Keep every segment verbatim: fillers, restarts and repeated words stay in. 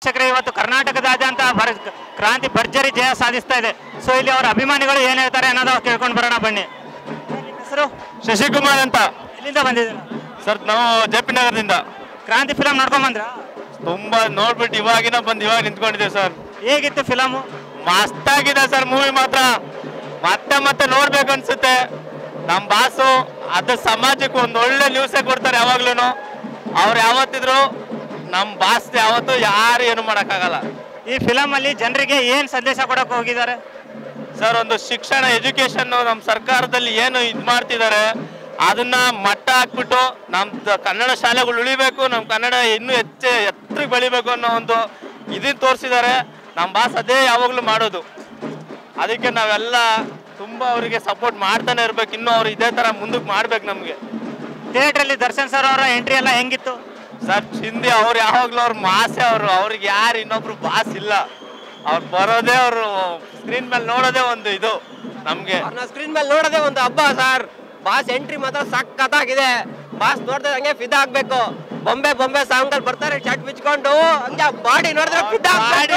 ವೀಕ್ಷಕರೇ, ಇವತ್ತು ಕರ್ನಾಟಕದಾದ್ಯಂತ ಭರ್ ಕ್ರಾಂತಿ ಭರ್ಜರಿ ಜಯ ಸಾಧಿಸ್ತಾ ಇದೆ. ಸೊ ಇಲ್ಲಿ ಅವರ ಅಭಿಮಾನಿಗಳು ಏನ್ ಹೇಳ್ತಾರೆ ಅನ್ನೋದು ಕೇಳ್ಕೊಂಡು ಬರೋಣ ಬನ್ನಿ. ಹೆಸರು ಶಶಿಕುಮಾರ್ ಅಂತ. ಎಲ್ಲಿಂದ ಬಂದಿದ್ದೀರಾ ಸರ್? ನಾವು ಜೆ ಪಿ ನಗರದಿಂದ. ಕ್ರಾಂತಿ ಫಿಲಮ್ ನೋಡ್ಕೊಂಡ್ ಬಂದ್ರ? ತುಂಬಾ ನೋಡ್ಬಿಟ್ಟು ಇವಾಗಿನ ಬಂದು ಇವಾಗ ನಿಂತ್ಕೊಂಡಿದ್ದೇವೆ ಸರ್. ಹೇಗಿತ್ತು ಫಿಲಮು? ಮಸ್ತಾಗಿದೆ ಸರ್ ಮೂವಿ ಮಾತ್ರ. ಮತ್ತೆ ಮತ್ತೆ ನೋಡ್ಬೇಕು ಅನ್ಸುತ್ತೆ. ನಮ್ಮ ಬಾಸು ಅದು ಸಮಾಜಕ್ಕೆ ಒಂದು ಒಳ್ಳೆ ನ್ಯೂಸೇ ಕೊಡ್ತಾರೆ ಯಾವಾಗ್ಲೂ. ಅವ್ರು ಯಾವತ್ತಿದ್ರು ನಮ್ಮ ಬಾಸ್ ಯಾವತ್ತು ಯಾರು ಏನು ಮಾಡೋಕ್ಕಾಗಲ್ಲ. ಈ ಫಿಲಮ್ ಅಲ್ಲಿ ಜನರಿಗೆ ಏನ್ ಸಂದೇಶ ಕೊಡಕ್ ಹೋಗಿದ್ದಾರೆ ಸರ್? ಒಂದು ಶಿಕ್ಷಣ ಎಜುಕೇಶನ್ ನಮ್ಮ ಸರ್ಕಾರದಲ್ಲಿ ಏನು ಇದು ಮಾಡ್ತಿದ್ದಾರೆ ಅದನ್ನ ಮಟ್ಟ ಹಾಕ್ಬಿಟ್ಟು ನಮ್ಮ ಕನ್ನಡ ಶಾಲೆಗಳು ಉಳಿಬೇಕು, ನಮ್ಮ ಕನ್ನಡ ಇನ್ನೂ ಹೆಚ್ಚು ಎತ್ತರಕ್ಕೆ ಬೆಳಿಬೇಕು ಅನ್ನೋ ಒಂದು ಇದನ್ನ ತೋರಿಸಿದ್ದಾರೆ. ನಮ್ಮ ಬಾಸ್ ಅದೇ ಯಾವಾಗಲೂ ಮಾಡೋದು. ಅದಕ್ಕೆ ನಾವೆಲ್ಲ ತುಂಬ ಅವರಿಗೆ ಸಪೋರ್ಟ್ ಮಾಡ್ತಾನೆ ಇರ್ಬೇಕು. ಇನ್ನೂ ಅವ್ರು ಇದೇ ಥರ ಮುಂದಕ್ಕೆ ಮಾಡ್ಬೇಕು. ನಮಗೆ ಥಿಯೇಟ್ರಲ್ಲಿ ದರ್ಶನ್ ಸರ್ ಅವರ ಎಂಟ್ರಿ ಎಲ್ಲ ಹೆಂಗಿತ್ತು ಸರ್? ಚಿಂದಿ ಅವ್ರು ಯಾವಾಗಲೂ ಅವ್ರ ಮಾಸೆ. ಅವರು ಅವ್ರಿಗೆ ಯಾರು ಇನ್ನೊಬ್ರು ಬಾಸ್ ಇಲ್ಲ. ಅವ್ರು ಬರೋದೇ ಅವರು ಸ್ಕ್ರೀನ್ ಮೇಲೆ ನೋಡೋದೇ ಒಂದು ಇದು ನಮಗೆ. ಸ್ಕ್ರೀನ್ ಮೇಲೆ ನೋಡೋದೇ ಒಂದು ಹಬ್ಬ ಸರ್. ಬಾಸ್ ಎಂಟ್ರಿ ಮಾತ್ರ ಸಖತ್ತಾಗಿದೆ. ಬಾಸ್ ನೋಡಿದ್ರೆ ಹಂಗೆ ಫಿದಾ ಆಗ್ಬೇಕು. ಬೊಂಬೆ ಬೊಂಬೆ ಸಾಂಗ್ ಅಲ್ಲಿ ಬರ್ತಾರೆ ಶರ್ಟ್ ಬಿಚ್ಕೊಂಡು, ಹಂಗೆ ಬಾಡಿ ನೋಡಿದ್ರೆ ಫಿದಾ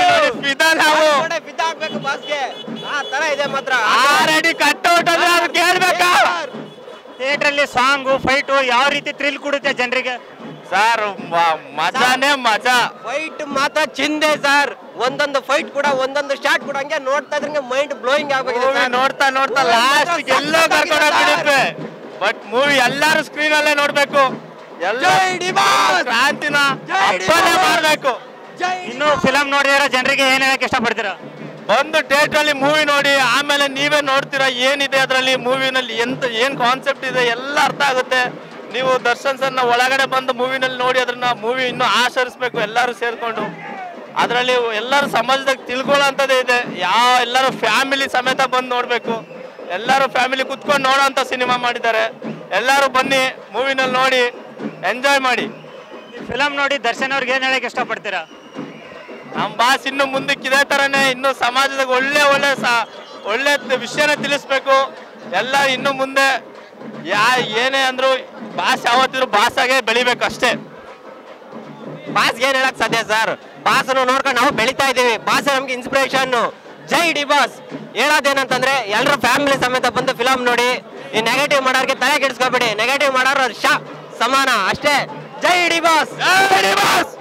ಫಿದಾ ಆಗ್ಬೇಕು ಬಾಸ್ಗೆ. ಆ ತರ ಇದೆ ಮಾತ್ರ. ಆಲ್ರೆಡಿ ಕಟ್ಔಟ್ ಅಂದ್ರೆ ಅದು ಕೇಳ್ಬೇಕಾ? ಥಿಯೇಟ್ರಲ್ಲಿ ಸಾಂಗು ಫೈಟು ಯಾವ ರೀತಿ ಥ್ರಿಲ್ ಕೊಡುತ್ತೆ ಜನರಿಗೆ ಸರ್? ಮಜಾನೇ ಮಜಾ. ಫೈಟ್ ಮಾತ್ರ ಚಿಂದೆ ಸರ್. ಒಂದೊಂದು ಫೈಟ್ ಕೂಡ ಒಂದೊಂದು ಶಾಟ್ ಕೂಡ ಹಂಗೆ ನೋಡ್ತಾ ಇದ್ರೆ ಮೈಂಡ್ ಬ್ಲೋಯಿಂಗ್ ಆಗ್ಬೇಕು. ನೋಡ್ತಾ ನೋಡ್ತಾ ಲಾಸ್ಟ್ ಎಲ್ಲೋ ಕರ್ಕೊಂಡು ಬಿಡುತ್ತೆ. ಬಟ್ ಮೂವಿ ಎಲ್ಲಾರು ಸ್ಕ್ರೀನ್ ಅಲ್ಲೇ ನೋಡ್ಬೇಕು. ಎಲ್ಲ ಕ್ರಾಂತಿನ ಹಬ್ಬನೇ ಮಾಡ್ಬೇಕು. ಇನ್ನು ಫಿಲಮ್ ನೋಡಿದ್ರೆ ಜನರಿಗೆ ಏನ್ ಹೇಳಕ್ ಇಷ್ಟಪಡ್ತೀರಾ? ಒಂದು ಥಿಯೇಟರ್ ಅಲ್ಲಿ ಮೂವಿ ನೋಡಿ ಆಮೇಲೆ ನೀವೇ ನೋಡ್ತೀರಾ ಏನಿದೆ ಅದರಲ್ಲಿ, ಮೂವಿನಲ್ಲಿ ಎಂತ ಏನ್ ಕಾನ್ಸೆಪ್ಟ್ ಇದೆ ಎಲ್ಲ ಅರ್ಥ ಆಗುತ್ತೆ. ನೀವು ದರ್ಶನ್ ಸರ್ನ ಒಳಗಡೆ ಬಂದು ಮೂವಿನಲ್ಲಿ ನೋಡಿ ಅದನ್ನ ಮೂವಿ ಇನ್ನೂ ಆಚರಿಸ್ಬೇಕು ಎಲ್ಲರೂ ಸೇರ್ಕೊಂಡು. ಅದರಲ್ಲಿ ಎಲ್ಲರೂ ಸಮಾಜದಾಗ ತಿಳ್ಕೊಳ್ಳೋಂಥದ್ದೇ ಇದೆ. ಯಾವ ಎಲ್ಲರೂ ಫ್ಯಾಮಿಲಿ ಸಮೇತ ಬಂದು ನೋಡಬೇಕು. ಎಲ್ಲರೂ ಫ್ಯಾಮಿಲಿ ಕುತ್ಕೊಂಡು ನೋಡೋಂಥ ಸಿನಿಮಾ ಮಾಡಿದ್ದಾರೆ. ಎಲ್ಲರೂ ಬನ್ನಿ ಮೂವಿನಲ್ಲಿ ನೋಡಿ ಎಂಜಾಯ್ ಮಾಡಿ. ಫಿಲಮ್ ನೋಡಿ ದರ್ಶನ್ ಅವ್ರಿಗೆ ಏನ್ ಹೇಳಕ್ ಇಷ್ಟಪಡ್ತೀರಾ? ನಮ್ಮ ಬಾಸ್ ಇನ್ನು ಮುಂದಕ್ಕೆ ಇದೇ ಥರನೇ ಇನ್ನೂ ಸಮಾಜದಾಗ ಒಳ್ಳೆ ಒಳ್ಳೆ ಸ ಒಳ್ಳೆ ವಿಷಯನ ತಿಳಿಸ್ಬೇಕು. ಎಲ್ಲ ಇನ್ನು ಮುಂದೆ ಯಾ ಏನೇ ಅಂದ್ರು ಬಾಸ್ ಯಾವತ್ತಿದ್ರು ಬಾಸಾಗೆ ಬೆಳಿಬೇಕು ಅಷ್ಟೇ. ಬಾಸ್ಗೆ ಏನ್ ಹೇಳಕ್ ಸಾಧ್ಯ ಸರ್? ಬಾಸನ್ನು ನೋಡ್ಕೊಂಡು ನಾವು ಬೆಳಿತಾ ಇದೀವಿ. ಬಾಸ್ ನಮ್ಗೆ ಇನ್ಸ್ಪಿರೇಷನ್. ಜೈ ಡಿ ಬಾಸ್. ಹೇಳೋದೇನಂತಂದ್ರೆ ಎಲ್ಲರೂ ಫ್ಯಾಮಿಲಿ ಸಮೇತ ಬಂದು ಫಿಲಮ್ ನೋಡಿ. ಈ ನೆಗೆಟಿವ್ ಮಾಡೋರಿಗೆ ತಲೆ ಕೆಡಿಸ್ಕೋಬೇಡಿ. ನೆಗೆಟಿವ್ ಮಾಡೋರು ಶಾ ಸಮಾನ ಅಷ್ಟೇ. ಜೈ ಡಿ ಬಾಸ್. ಜೈ ಡಿ ಬಾಸ್.